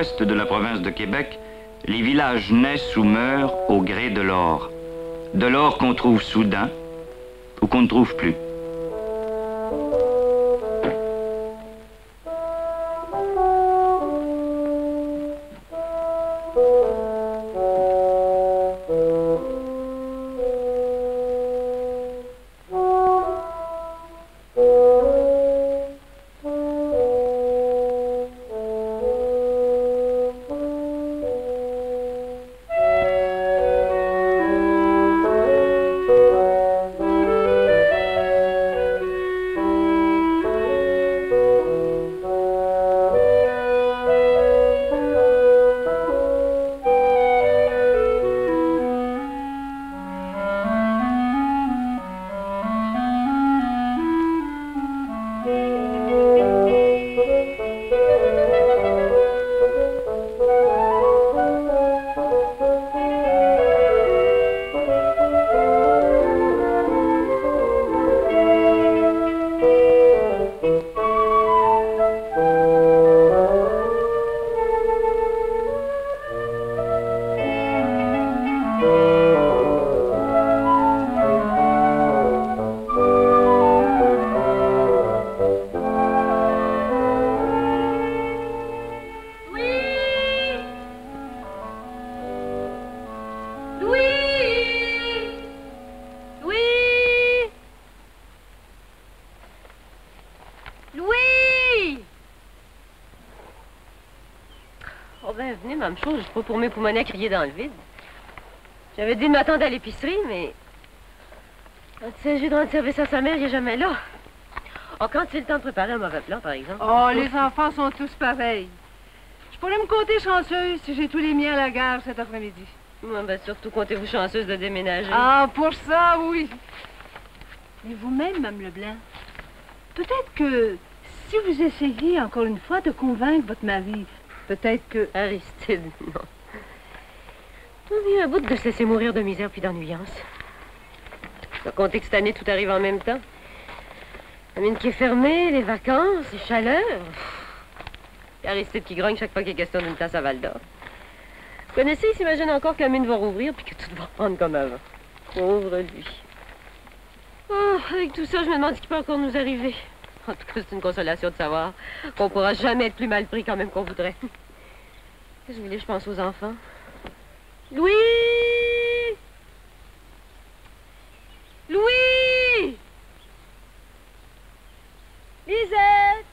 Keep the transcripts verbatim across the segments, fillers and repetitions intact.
nord-ouest de la province de Québec, les villages naissent ou meurent au gré de l'or. De l'or qu'on trouve soudain ou qu'on ne trouve plus. Même chose, je suis pas pour mes poumonnets à crier dans le vide. J'avais dit de m'attendre à l'épicerie, mais... Quand il s'agit de rendre service à sa mère, il n'est jamais là. Oh, quand c'est le temps de préparer un mauvais plat, par exemple. Oh, les enfants sont tous pareils. Je pourrais me compter chanceuse si j'ai tous les miens à la gare cet après-midi. Ouais, ben, surtout comptez-vous chanceuse de déménager. Ah, pour ça, oui. Mais vous-même, Mme Leblanc, peut-être que si vous essayez encore une fois de convaincre votre mari... Peut-être que... Aristide, non. On vient à bout de se laisser mourir de misère puis d'ennuyance. Sans compter que cette année, tout arrive en même temps. La mine qui est fermée, les vacances, les chaleurs. Et Aristide qui grogne chaque fois qu'il est question d'une place à Val-d'Or. Vous connaissez, il s'imagine encore que la mine va rouvrir puis que tout va reprendre comme avant. Pauvre lui. Oh, avec tout ça, je me demande ce qui peut encore nous arriver. En tout cas, c'est une consolation de savoir qu'on pourra jamais être plus mal pris quand même qu'on voudrait. Qu'est-ce que je voulais, je pense aux enfants. Louis! Louis! Lisette!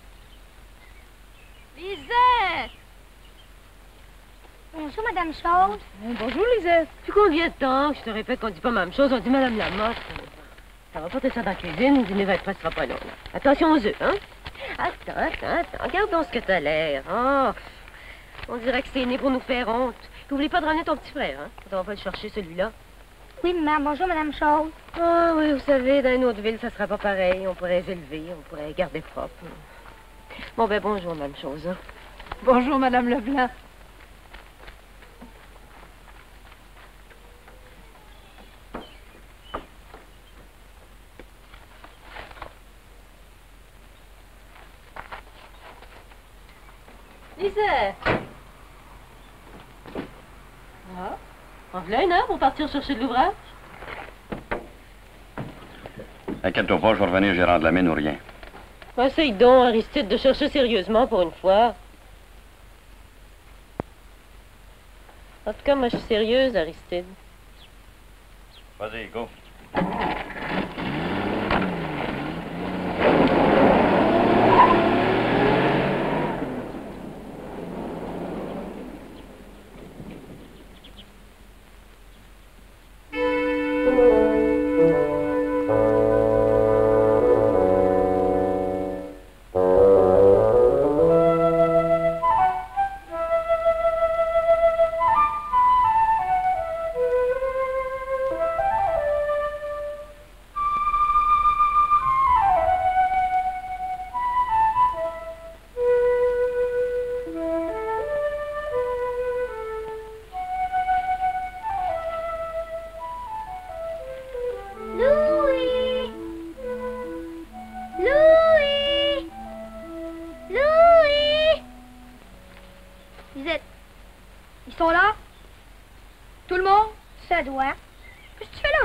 Lisette! Bonjour, Madame Chose. Bonjour, Lisette. Depuis combien de temps que je te répète qu'on dit pas même chose, on dit Madame Lamotte. Ça va porter ça dans la cuisine, le dîner va être presque pas long. Là. Attention aux œufs, hein? Attends, attends, attends. Regarde donc ce que t'as l'air. Oh, on dirait que c'est né pour nous faire honte. N'oublie pas de ramener ton petit frère, hein? On va pas le chercher, celui-là. Oui, maman. Bonjour, Madame Chose. Ah oui, vous savez, dans une autre ville, ça sera pas pareil. On pourrait les élever, on pourrait les garder propres. Bon, ben bonjour, même chose. Hein? Bonjour, Madame Leblanc. Lisette! Ah, en voilà une heure pour partir chercher de l'ouvrage? Inquiète-toi pas, je vais revenir gérant de la mine ou rien. Essaye donc, Aristide, de chercher sérieusement pour une fois. En tout cas, moi, je suis sérieuse, Aristide. Vas-y, go.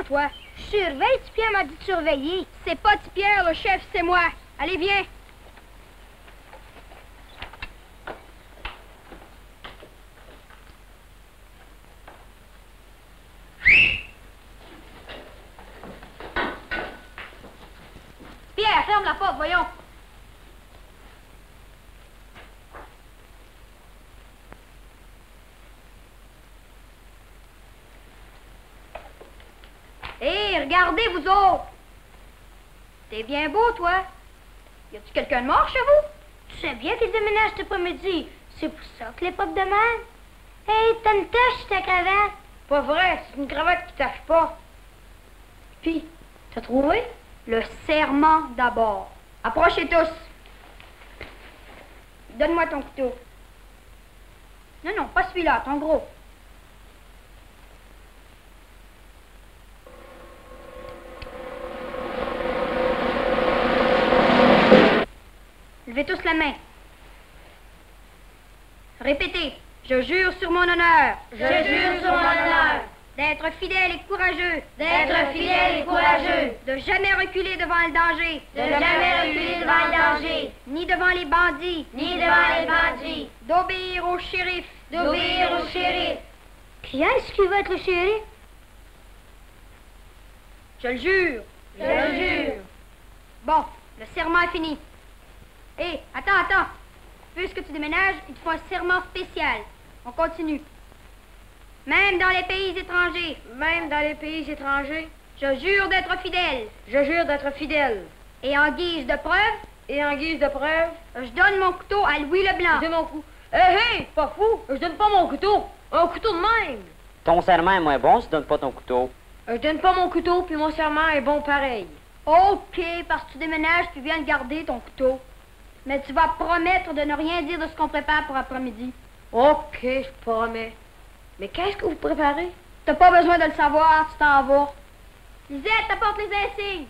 toi. Je surveille, Tipierre m'a dit de surveiller. C'est pas Tipierre, le chef, c'est moi. Allez, viens. Pierre, ferme la porte, voyons. Hé, hey, regardez, vous autres! T'es bien beau, toi. Y a-tu quelqu'un de mort chez vous? Tu sais bien qu'il déménage cet après-midi. C'est pour ça que les pop demandent. Hey, t'as une tache sur ta cravate. Pas vrai, c'est une cravate qui tâche pas. Puis, t'as trouvé? Le serment d'abord. Approchez tous. Donne-moi ton couteau. Non, non, pas celui-là, ton gros. Levez tous la main. Répétez. Je jure sur mon honneur. Je jure sur mon honneur. D'être fidèle et courageux. D'être fidèle et courageux. De jamais reculer devant le danger. De jamais reculer devant le danger. Ni devant les bandits. Ni devant les bandits. D'obéir au shérif. D'obéir au shérif. Qui est-ce qui va être le shérif? Je le jure. Je le jure. Bon, le serment est fini. Hé, attends, attends. Puisque tu déménages, il te faut un serment spécial. On continue. Même dans les pays étrangers. Même dans les pays étrangers. Je jure d'être fidèle. Je jure d'être fidèle. Et en guise de preuve. Et en guise de preuve. Je donne mon couteau à Louis Leblanc. Je donne mon couteau. Hé, hey, hé, hey, pas fou. Je donne pas mon couteau. Un couteau de même. Ton serment est moins bon si tu donnes pas ton couteau. Je donne pas mon couteau, puis mon serment est bon pareil. OK, parce que tu déménages, tu viens de garder ton couteau. Mais tu vas promettre de ne rien dire de ce qu'on prépare pour après-midi. OK, je promets. Mais qu'est-ce que vous préparez? T'as pas besoin de le savoir, tu t'en vas. Lisette, apporte les insignes.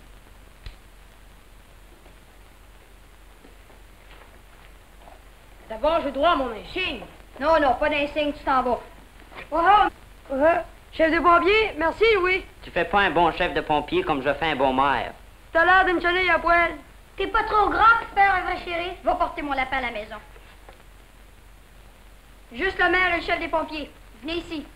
D'abord, j'ai droit à mon insigne. Non, non, pas d'insigne, tu t'en vas. Oh, oh. Uh-huh. Chef de pompier, merci, oui. Tu fais pas un bon chef de pompier comme je fais un bon maire. T'as l'air d'une chenille à poil. T'es pas trop grand pour faire un vrai shérif? Va porter mon lapin à la maison. Juste le maire et le chef des pompiers. Venez ici.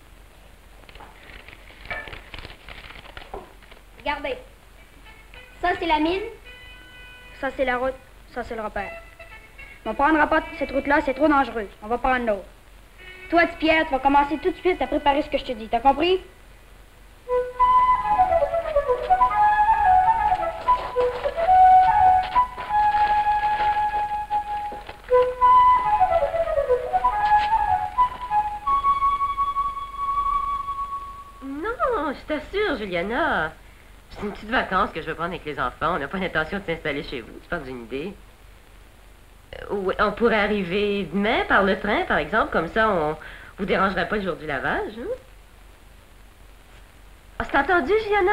Regardez. Ça, c'est la mine. Ça, c'est la route. Ça, c'est le repère. On ne prendra pas cette route-là, c'est trop dangereux. On va prendre l'autre. Toi, Pierre, tu vas commencer tout de suite à préparer ce que je te dis. T'as compris? Non, je t'assure, Juliana. C'est une petite vacance que je vais prendre avec les enfants. On n'a pas l'intention de s'installer chez vous. Tu parles d'une idée? Euh, oui, on pourrait arriver demain par le train, par exemple. Comme ça, on vous dérangerait pas le jour du lavage. Hein? Ah, c'est entendu, Juliana?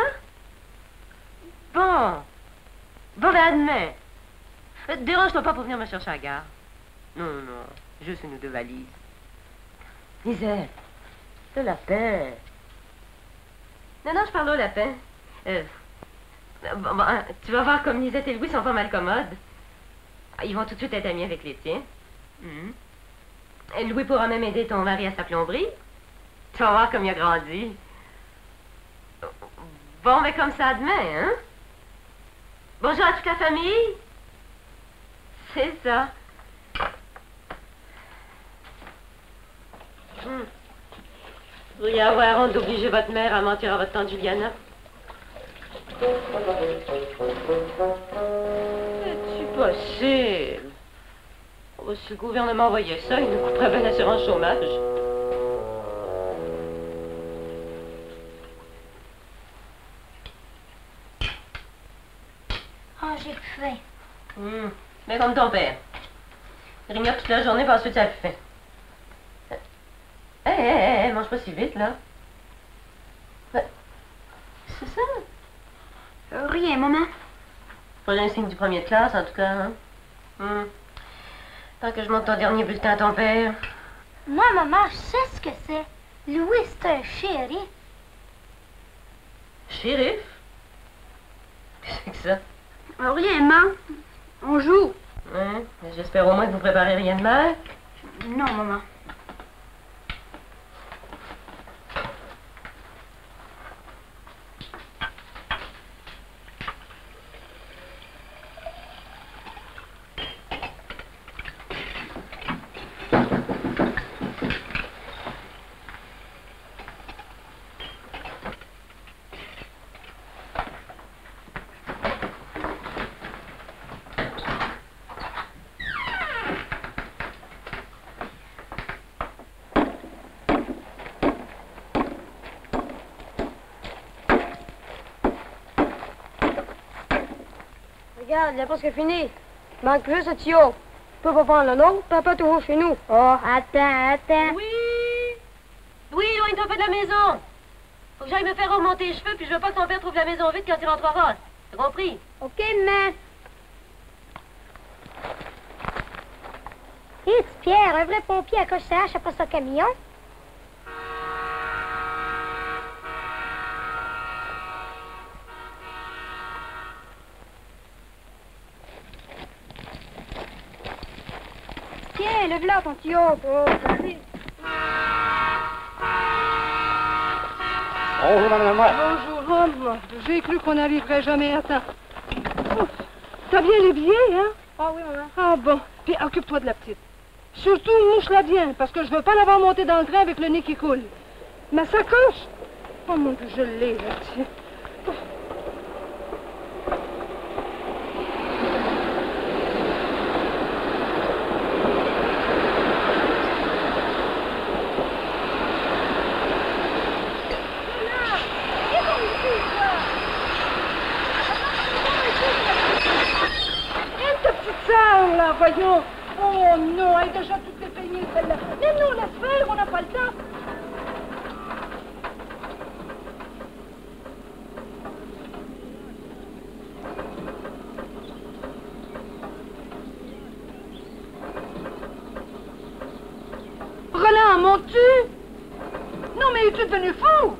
Bon. Bon, ben, à demain. Euh, Dérange-toi pas pour venir me chercher à la gare. Non, non, non. Juste une ou deux valises. Lisette, le lapin. Non, non, je parle au lapin. Euh, bon, bon, tu vas voir comme Lisette et Louis sont pas mal commodes. Ils vont tout de suite être amis avec les tiens. Mm-hmm. Louis pourra même aider ton mari à sa plomberie. Tu vas voir comme il a grandi. Bon, mais comme ça, à demain, hein? Bonjour à toute la famille. C'est ça. Hmm. Vous pourriez avoir honte d'obliger votre mère à mentir à votre tante Juliana. C'est possible. Oh, si le gouvernement voyait ça, il nous couperait bien l'assurance chômage. Oh, j'ai plus faim. Hum, mais comme ton père. Il grignote toute la journée, puis ensuite ça a plus faim. Hé, hé, hé, mange pas si vite, là. C'est ça? Euh, rien, maman. Pas l'insigne du premier de classe, en tout cas, hein? Hum. Tant que je monte ton dernier bulletin à ton père. Moi, maman, je sais ce que c'est. Louis, c'est un shérif. Shérif? Qu'est-ce que c'est que ça? Alors, rien, maman. On joue. Hein? J'espère au moins que vous préparez rien de mal. Non, maman. Regarde, la presque fini. Manque juste un tuyau. Tu peux pas prendre le nôtre, papa toujours chez nous. Oh, attends, attends. Oui! Oui, éloigne-toi un peu de la maison. Faut que j'aille me faire remonter les cheveux, puis je veux pas que ton père trouve la maison vide quand il rentrera. T'as compris? OK, maman. Hé, hey, petit Pierre, un vrai pompier à coche sa hache après son camion. Tiens, lève-la ton tuyau. Oh, merci. Bonjour, madame Moine. Bonjour, Homme. J'ai cru qu'on n'arriverait jamais à temps. Oh, t'as bien les billets, hein? Ah oui, maman. Ah bon. Puis occupe-toi de la petite. Surtout, mouche-la bien, parce que je veux pas la voir monter dans le train avec le nez qui coule. Ma sacoche? Oh mon Dieu, je l'ai, là, tiens. Oh. Là, voyons. Oh non, elle est déjà toute dépeignée, celle-là. Mais non, laisse faire, on n'a pas le temps. Roland, montes-tu? Non, mais es-tu devenu fou?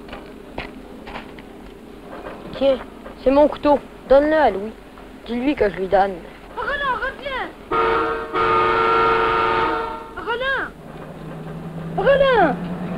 Tiens, c'est mon couteau. Donne-le à Louis. Dis-lui que je lui donne. Roland, reviens! Roland! Roland!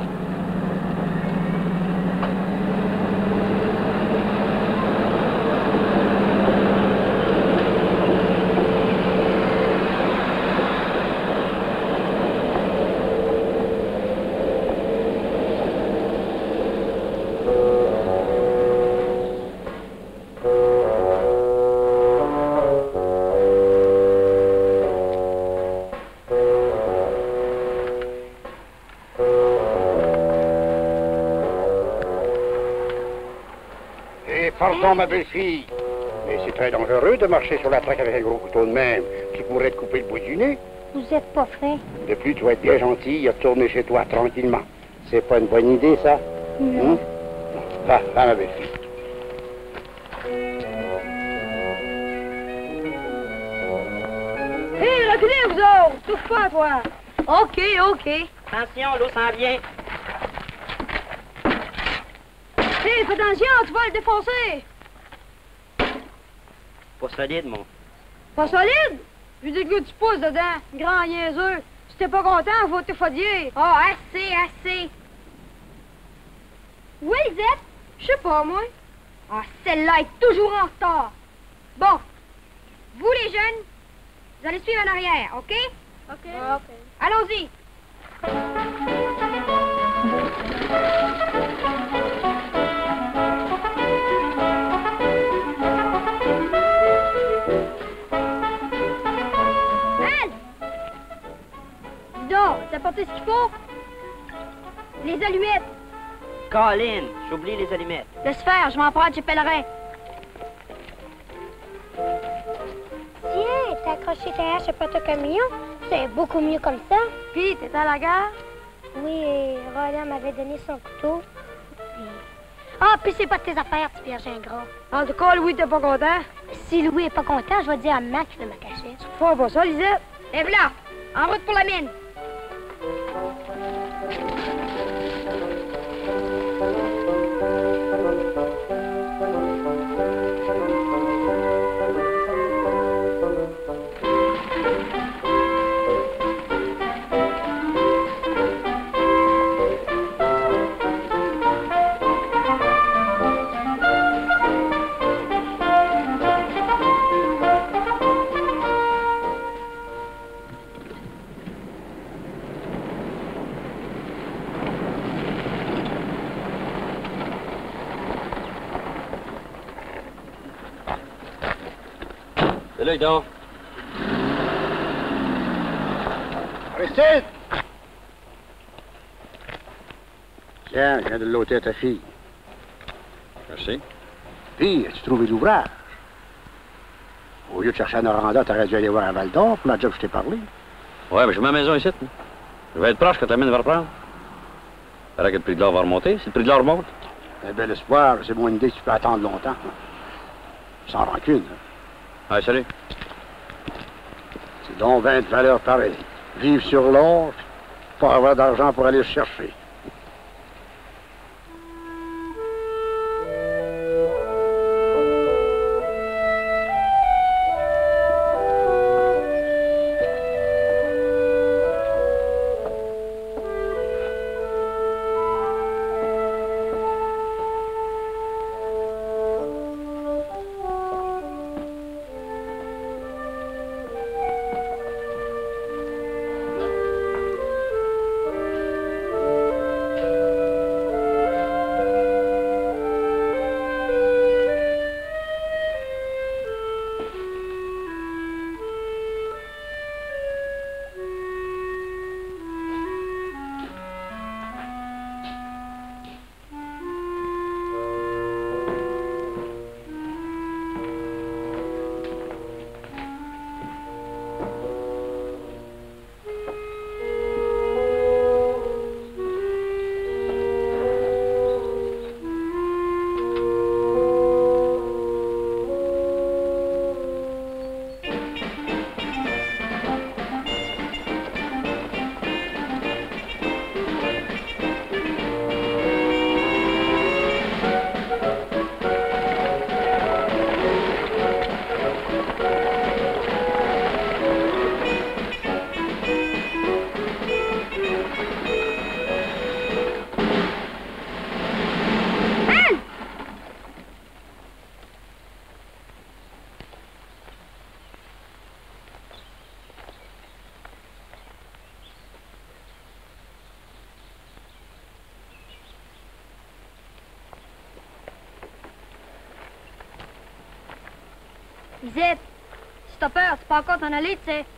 Pardon, ma belle-fille, mais c'est très dangereux de marcher sur la traque avec un gros couteau de même qui pourrait te couper le bout du nez. Vous êtes pas frais. De plus, tu vas être bien gentil et retourner chez toi tranquillement. C'est pas une bonne idée, ça? Non. Hum? Va, va, ma belle-fille. Hé, hey, reculez, vous autres! Touche pas, toi! OK, OK. Attention, l'eau s'en vient. Hé, hey, fais attention, tu vas le défoncer! Pas solide, mon. Pas solide? Je dis que tu pousses dedans, grand niaiseux. Si t'es pas content, faut te fodier. Ah, oh, assez, assez. Où est Lisette? Je sais pas, moi. Ah, celle-là est toujours en retard. Bon, vous les jeunes, vous allez suivre en arrière, OK? OK. okay. Allons-y. T'as apporté ce qu'il faut? Les allumettes. Colin, j'oublie les allumettes. Laisse faire, je m'en prends chez Pellerin. Tiens, t'as accroché ta hache à ton camion. C'est beaucoup mieux comme ça. Puis, t'es à la gare? Oui, et Roland m'avait donné son couteau. Puis... Ah, puis c'est pas de tes affaires, petit Pierre Gingras. En tout cas, Louis, t'es pas content? Si Louis est pas content, je vais dire à maman qu'il fait ma cachette. Tu fais pas ça, Lisette? Et voilà, en route pour la mine. Salut, Hector. Aristide! Tiens, je viens de l'ôter à ta fille. Merci. Puis, as-tu trouvé l'ouvrage? Au lieu de chercher à Noranda, t'aurais dû aller voir à Val-d'Or pour la job que je t'ai parlé. Ouais, mais j'ai ma maison ici. Hein. Je vais être proche quand ta mine va reprendre. Paraît que le prix de l'or va remonter. Si le prix de l'or remonte. Un bel espoir, c'est mon idée que tu peux attendre longtemps. Sans rancune. Ouais, salut. C'est donc vingt valeurs pareilles. Vivre sur l'or, pas avoir d'argent pour aller le chercher. Zip, si t'as peur, tu peux encore t'en aller, tu sais.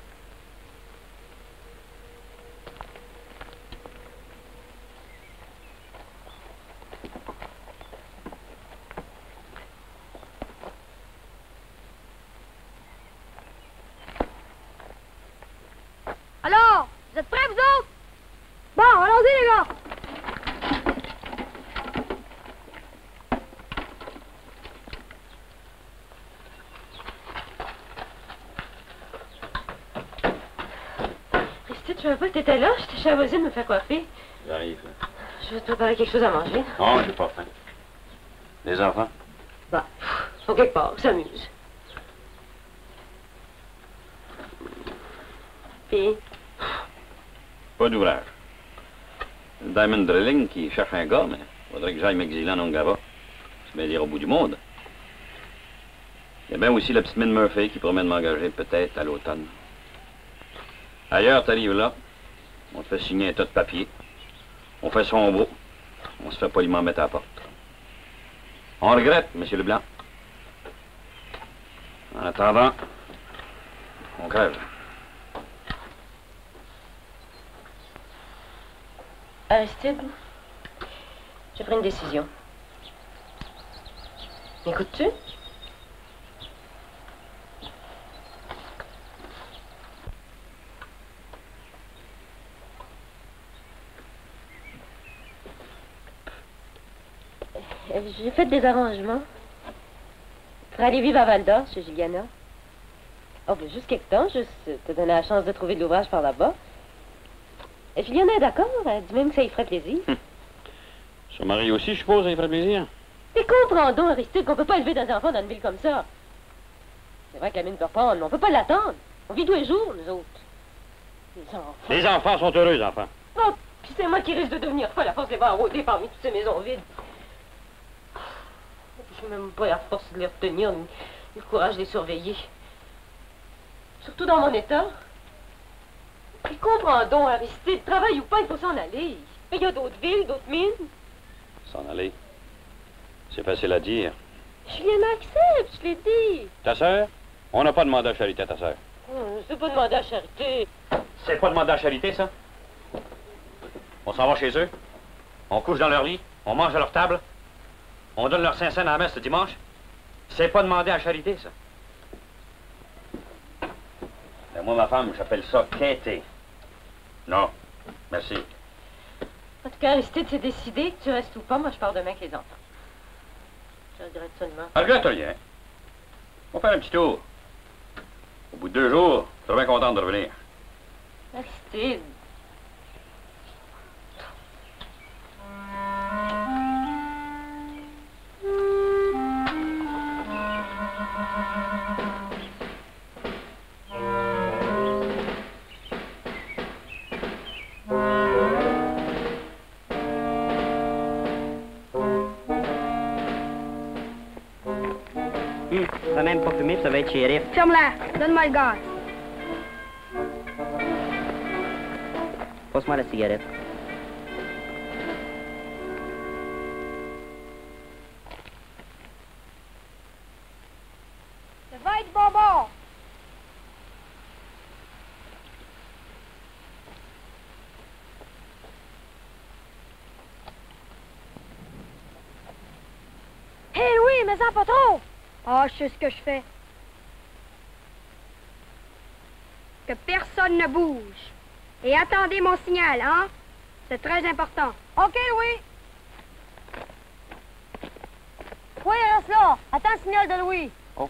Alors, vous êtes prêts, vous autres? Bon, allons-y, les gars! Tu savais pas que t'étais là? J'étais chez la voisine me faire coiffer. J'arrive. Je vais te préparer quelque chose à manger. Non, j'ai pas faim. Les enfants? Bah, faut quelque part, on s'amuse. Puis? Pas d'ouvrage. Diamond Drilling qui cherche un gars, mais faudrait que j'aille m'exiler en Ongava. C'est bien dire au bout du monde. Il y a bien aussi la petite mine Murphy qui promet de m'engager peut-être à l'automne. Ailleurs, t'arrives là, on te fait signer un tas de papiers, on fait son beau, on se fait poliment mettre à la porte. On regrette, M. Leblanc. En attendant, on crève. Aristide, j'ai pris une décision. M'écoutes-tu? J'ai fait des arrangements pour aller vivre à Val-d'Or, chez Juliana. Oh, ben juste quelque temps, juste te donner la chance de trouver de l'ouvrage par là-bas. Et Juliana est d'accord, elle dit même que ça lui ferait plaisir. Hum. Son mari aussi, je suppose, ça lui ferait plaisir. Mais comprends donc, Aristide, qu'on peut pas élever des enfants dans une ville comme ça. C'est vrai que la mine peut reprendre, mais on peut pas l'attendre. On vit tous les jours, nous autres. Les enfants. Les enfants sont heureux, enfants. Non, puis c'est moi qui risque de devenir folle à force de les voir rôder parmi toutes ces maisons vides. Je n'ai même pas la force de les retenir, ni le courage de les surveiller. Surtout dans mon état. Puis comprends donc, Aristide, travail ou pas, il faut s'en aller. Mais il y a d'autres villes, d'autres mines. S'en aller. C'est facile à dire. Juliana accepte, je l'ai dit. Ta sœur? On n'a pas demandé à charité à ta sœur. Oh, c'est pas demandé à charité. C'est pas demandé à charité, ça? On s'en va chez eux, on couche dans leur lit, on mange à leur table, on donne leur cinq cents à la messe le dimanche. C'est pas demandé à charité, ça. Ben, moi, ma femme, j'appelle ça quêter. Non, merci. En tout cas, Aristide, c'est décidé que tu restes ou pas. Moi, je pars demain avec les enfants. Je regrette seulement. Je regrette rien. On va faire un petit tour. Au bout de deux jours, je serai bien contente de revenir. Aristide. Ça même pas fumé, puis ça va être shérif. Ferme-la. Donne-moi le gaz. Passe-moi la cigarette. Ça va être bonbon. Hé, hey, Louis, mais en pas trop. Ah, je sais ce que je fais. Que personne ne bouge. Et attendez mon signal, hein? C'est très important. OK, Louis. Oui, reste là. Attends le signal de Louis. OK.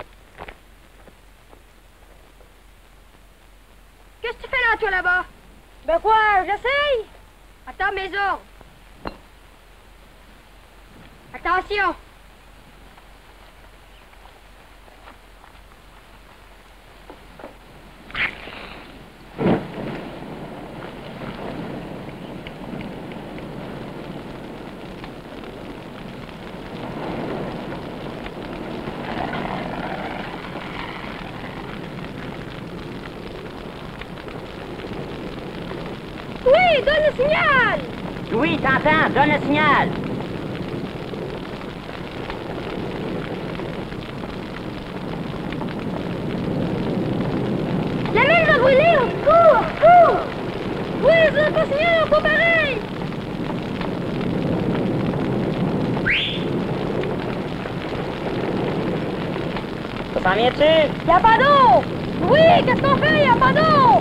Qu'est-ce que tu fais là, toi, là-bas? Ben quoi, j'essaye. Attends mes ordres. Attention. Oui, donne le signal! Oui, t'entends, donne le signal. La mine va brûler, au secours, au secours! Oui, je donne pas le signal, on peut pareil! Ça s'en vient-tu? Y a pas d'eau! Oui, qu'est-ce qu'on fait? Y a pas d'eau!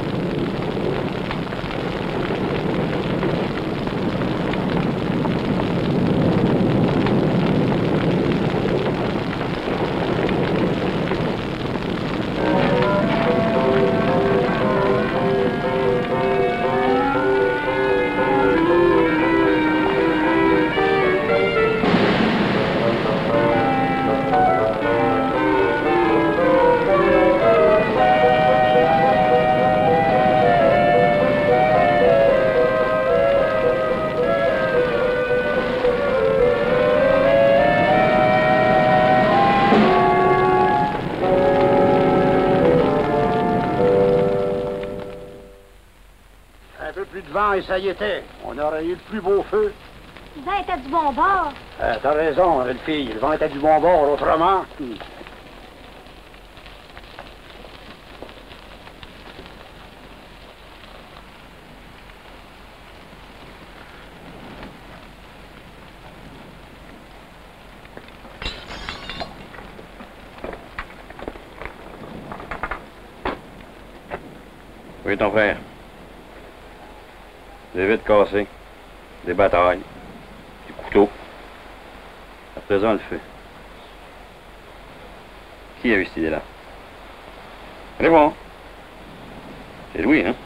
Et ça y était, on aurait eu le plus beau feu. Le vent était du bon bord. Euh, T'as raison, belle fille, le vent était du bon bord, autrement. Hmm. Oui, ton frère. Des vitres cassées, des batailles, des couteaux. À présent, le feu. Qui a eu cette idée-là? Allez voir. C'est Louis, hein?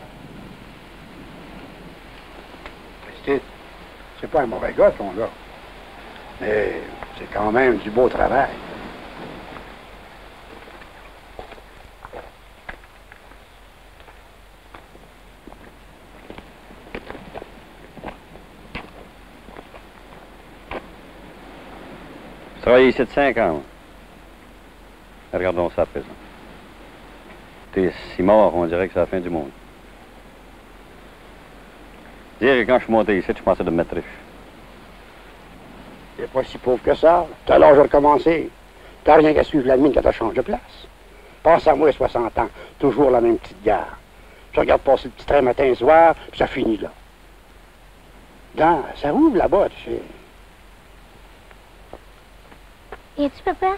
C'est, c'est pas un mauvais gars, ton gars. Mais c'est quand même du beau travail. Je travaille ici de cinq ans. Regardons ça à présent. T'es si mort, on dirait que c'est la fin du monde. Dire que quand je suis monté ici, je pensais de me mettre riche. T'es pas si pauvre que ça. Tout à l'heure, j'ai recommencé. Tout T'as rien qu'à suivre la mine quand elle change de place. Passe à moi soixante ans, toujours la même petite gare. Je regarde passer le petit train matin et soir, puis ça finit là. Là, ça ouvre là-bas, tu sais. Viens-tu, papa?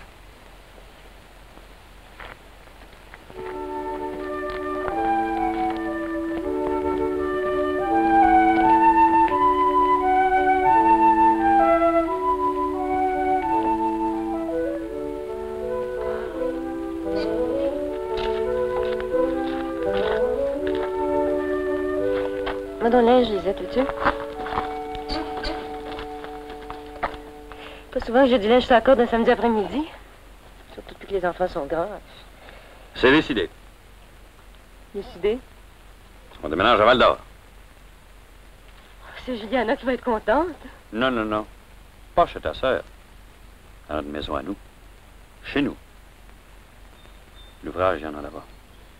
Moi, dans le linge, je lisais tout de suite. Pas souvent que j'ai du linge sur la corde un samedi après-midi. Surtout depuis que les enfants sont grands. C'est décidé. Décidé. On déménage à Val-d'Or. C'est Juliana qui va être contente. Non, non, non. Pas chez ta sœur. À notre maison à nous. Chez nous. L'ouvrage, il y en a là-bas.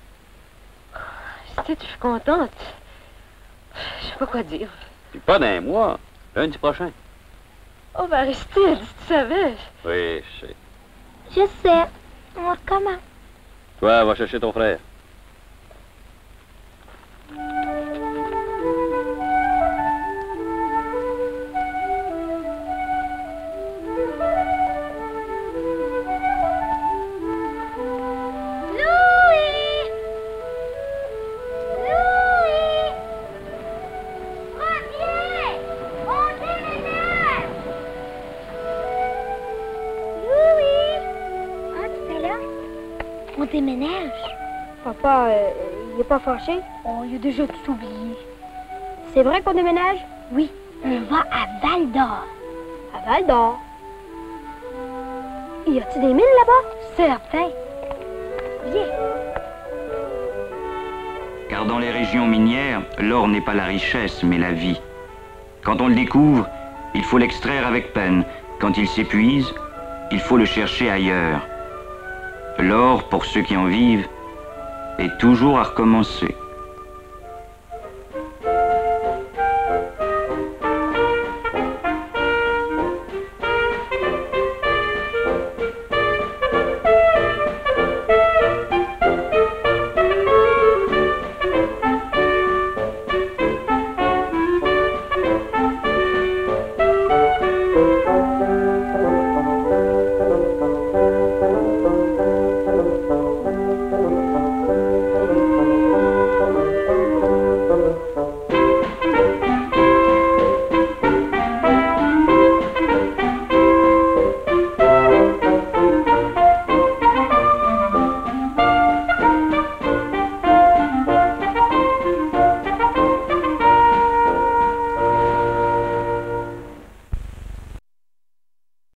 Si tu es contente. Je sais pas quoi dire. Puis pas d'un mois. Lundi prochain. Oh, ben Aristide, si tu savais. Oui, je sais. Je sais. On recommence. Toi, va chercher ton frère. On déménage. Papa, euh, il est pas fâché? Oh, il a déjà tout oublié. C'est vrai qu'on déménage? Oui, on va à Val-d'Or. À Val-d'Or? Y a-t-il des mines là-bas? Certain. Viens. Car dans les régions minières, l'or n'est pas la richesse, mais la vie. Quand on le découvre, il faut l'extraire avec peine. Quand il s'épuise, il faut le chercher ailleurs. L'or, pour ceux qui en vivent, est toujours à recommencer.